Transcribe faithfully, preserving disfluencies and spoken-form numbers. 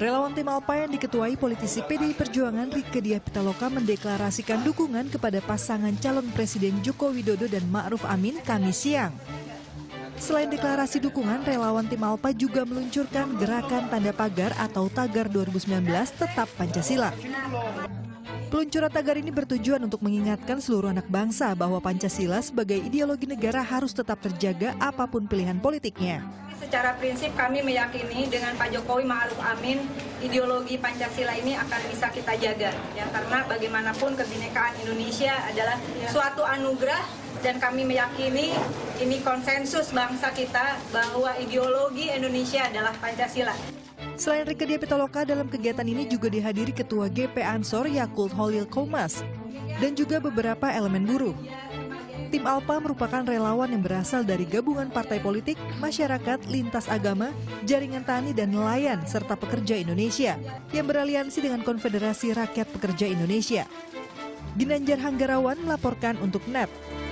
Relawan Tim Alpa yang diketuai politisi P D I Perjuangan Rieke Diah Pitaloka mendeklarasikan dukungan kepada pasangan calon Presiden Joko Widodo dan Ma'ruf Amin Kamis siang. Selain deklarasi dukungan, relawan Tim Alpa juga meluncurkan gerakan tanda pagar atau Tagar dua ribu sembilan belas Tetap Pancasila. Peluncuran tagar ini bertujuan untuk mengingatkan seluruh anak bangsa bahwa Pancasila sebagai ideologi negara harus tetap terjaga apapun pilihan politiknya. Secara prinsip kami meyakini dengan Pak Jokowi Ma'ruf Amin ideologi Pancasila ini akan bisa kita jaga ya, karena bagaimanapun kebinekaan Indonesia adalah suatu anugerah dan kami meyakini ini konsensus bangsa kita bahwa ideologi Indonesia adalah Pancasila. Selain Rieke Diah Pitaloka, dalam kegiatan ini juga dihadiri Ketua G P Ansor Yakult Holil Komas dan juga beberapa elemen buruh. Tim Alpa merupakan relawan yang berasal dari gabungan partai politik, masyarakat, lintas agama, jaringan tani dan nelayan, serta pekerja Indonesia yang beraliansi dengan Konfederasi Rakyat Pekerja Indonesia. Ginanjar Hanggarawan melaporkan untuk N E P.